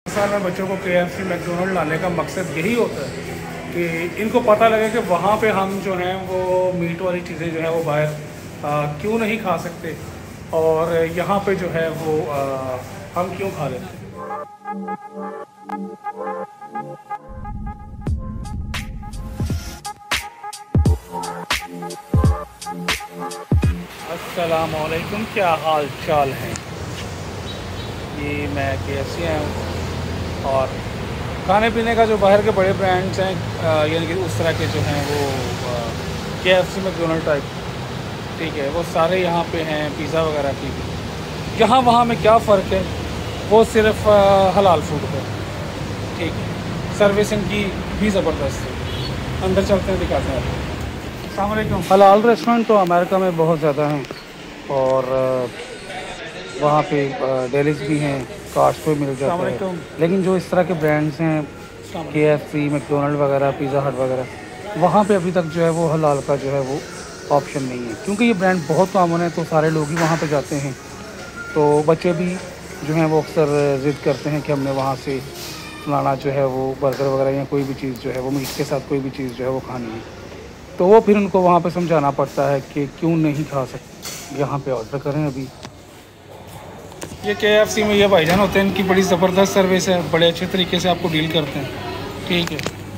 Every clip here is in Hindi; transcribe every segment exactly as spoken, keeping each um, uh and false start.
साल में बच्चों को के एफ सी मैकडोनल्ड लाने का मकसद यही होता है कि इनको पता लगे कि वहाँ पे हम जो हैं वो मीट वाली चीज़ें जो है वो बाहर क्यों नहीं खा सकते और यहाँ पे जो है वो आ, हम क्यों खा लेते हैं। अस्सलाम वालेकुम, क्या हाल चाल है। ये मैं के एफ सी आया हूँ और खाने पीने का जो बाहर के बड़े ब्रांड्स हैं यानी कि उस तरह के जो हैं वो के एफ सी मैकडोनल्ड टाइप, ठीक है, वो सारे यहाँ पे हैं। पिज़्ज़ा वगैरह की भी यहाँ वहाँ में क्या फ़र्क है, वो सिर्फ हलाल फूड है, ठीक है। सर्विसिंग की भी ज़बरदस्त है। अंदर चलते हैं, दिखाते हैं। अस्सलाम वालेकुम। हलाल रेस्टोरेंट तो अमेरिका में बहुत ज़्यादा हैं और वहाँ पे डेलीज भी हैं, कास्ट पे मिल जाता है। लेकिन जो इस तरह के ब्रांड्स हैं के एफ सी मैकडोनल्ड वगैरह, पिज़्ज़ा हट वगैरह, वहाँ पे अभी तक जो है वो हलाल का जो है वो ऑप्शन नहीं है, क्योंकि ये ब्रांड बहुत कॉमन है तो सारे लोग ही वहाँ पे जाते हैं। तो बच्चे भी जो हैं वो अक्सर ज़िद करते हैं कि हमने वहाँ से फलाना जो है वो बर्गर वगैरह या कोई भी चीज़ जो है वो मीट के साथ कोई भी चीज़ जो है वो खानी है। तो वो फिर उनको वहाँ पे समझाना पड़ता है कि क्यों नहीं खा सकते, यहाँ पे ऑर्डर करें। अभी ये के एफ सी में ये भाईजान होते हैं, इनकी बड़ी ज़बरदस्त सर्विस है, बड़े अच्छे तरीके से आपको डील करते हैं, ठीक है।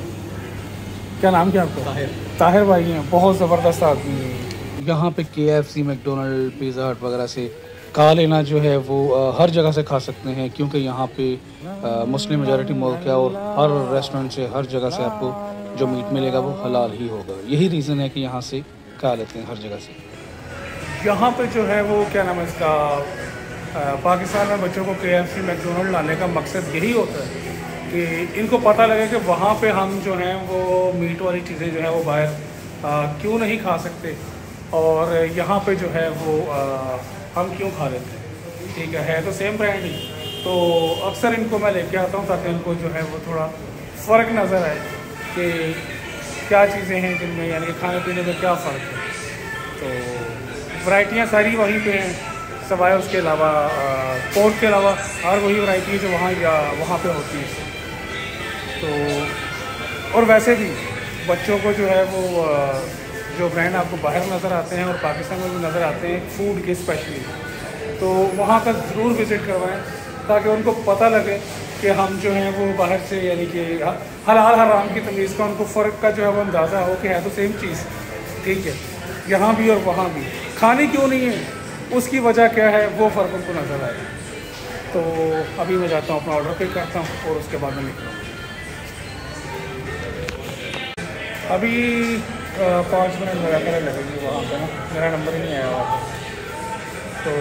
क्या नाम क्या आपका? ताहिर। ताहिर भाई हैं, बहुत ज़बरदस्त आदमी है। यहाँ पे के F C McDonald pizza Hut वगैरह से खा लेना जो है वो आ, हर जगह से खा सकते हैं, क्योंकि यहाँ पे मुस्लिम मेजॉरिटी मुल्क है और हर रेस्टोरेंट से, हर जगह से आपको जो मीट मिलेगा वो हलाल ही होगा। यही रीज़न है कि यहाँ से खा लेते हैं हर जगह से। यहाँ पे जो है वो क्या नाम है इसका, पाकिस्तान में बच्चों को के एफ सी मैकडोनल्ड लाने का मकसद यही होता है कि इनको पता लगे कि वहाँ पे हम जो हैं वो मीट वाली चीज़ें जो है वो बाहर क्यों नहीं खा सकते और यहाँ पे जो है वो आ, हम क्यों खा लेते हैं, ठीक है। है तो सेम ब्रांड ही, तो अक्सर इनको मैं लेके आता हूँ ताकि इनको जो है वो थोड़ा फ़र्क नज़र आए कि क्या चीज़ें हैं जिनमें, यानी कि खाने पीने में क्या फ़र्क है। तो वैरायटियाँ सारी वहीं पे हैं, सवाए उसके अलावा पोर्क के अलावा हर वही वैरायटी है जो वहाँ या वहाँ पे होती है। तो और वैसे भी बच्चों को जो है वो जो ब्रांड आपको बाहर नज़र आते हैं और पाकिस्तान में भी नज़र आते हैं फूड के स्पेशली, तो वहाँ का ज़रूर विज़िट करवाएं ताकि उनको पता लगे कि हम जो हैं वो बाहर से, यानी कि हलाल हराम की तमीज़ का उनको फ़र्क का जो है वो अंदाज़ा हो कि है तो सेम चीज़, ठीक है, यहाँ भी और वहाँ भी। खाने क्यों नहीं है, उसकी वजह क्या है, वो फ़र्क उनको नज़र आए। तो अभी मैं जाता हूँ, अपना ऑर्डर पे करता हूँ और उसके बाद में निकलता हूँ। अभी पाँच मिनट मेरा कर लगेगी वहाँ पे ना, मेरा नंबर ही नहीं आया वहाँ पर। तो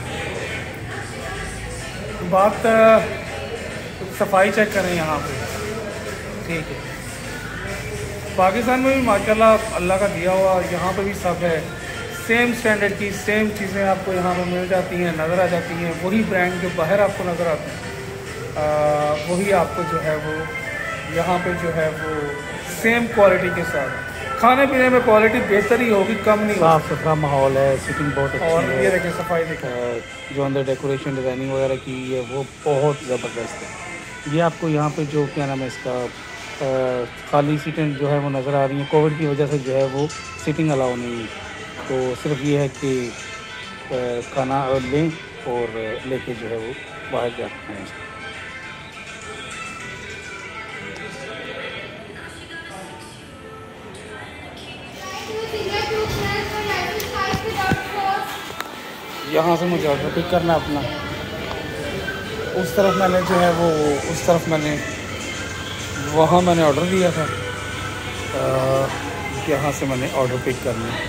बात सफाई चेक करें यहाँ पे, ठीक है। पाकिस्तान में भी माशाल्लाह अल्लाह का दिया हुआ यहाँ पे भी सब है, सेम स्टैंडर्ड की सेम चीज़ें आपको यहाँ पर मिल जाती हैं, नज़र आ जाती हैं। वही ब्रांड जो बाहर आपको नज़र आते हैं वही आपको जो है वो यहाँ पे जो है वो सेम क्वालिटी के साथ। खाने पीने में क्वालिटी बेहतर ही होगी, कम नहीं। साफ़ सुथरा माहौल है, सिटिंग बहुत अच्छी और है। ये देखें सफाई देखें, जो अंदर डेकोरेशन डिज़ाइनिंग वगैरह की है वो बहुत ज़बरदस्त है। ये आपको यहाँ पे जो क्या नाम है इसका खाली सीटें जो है वो नज़र आ रही हैं, कोविड की वजह से जो है वो सीटिंग अलाउ नहीं है। तो सिर्फ ये है कि खाना लें और लेके जो है वो बाहर जाते हैं। यहाँ से मुझे ऑर्डर पिक करना अपना, उस तरफ मैंने जो है वो उस तरफ मैंने वहाँ मैंने ऑर्डर दिया था, यहाँ से मैंने ऑर्डर पिक करना है।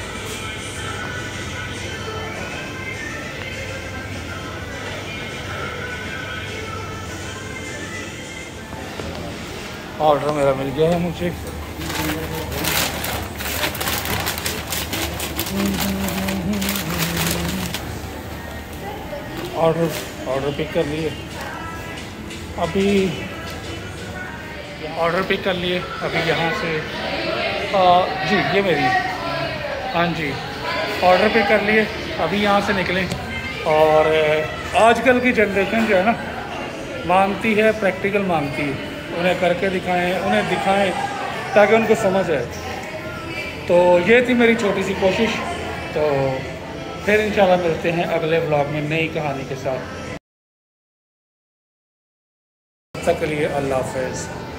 ऑर्डर मेरा मिल गया है मुझे। ऑर्डर ऑर्डर पिक कर लिए, अभी ऑर्डर पिक कर लिए। अभी यहाँ से आ, जी ये मेरी, हाँ जी ऑर्डर पिक कर लिए। अभी यहाँ से निकलें और आजकल की जनरेशन जो है ना मांगती है, प्रैक्टिकल मांगती है, उन्हें करके दिखाएं, उन्हें दिखाएं ताकि उनको समझ आए। तो ये थी मेरी छोटी सी कोशिश। तो फिर इंशाल्लाह मिलते हैं अगले व्लॉग में नई कहानी के साथ। तब तक के लिए अल्लाह हाफ़िज़।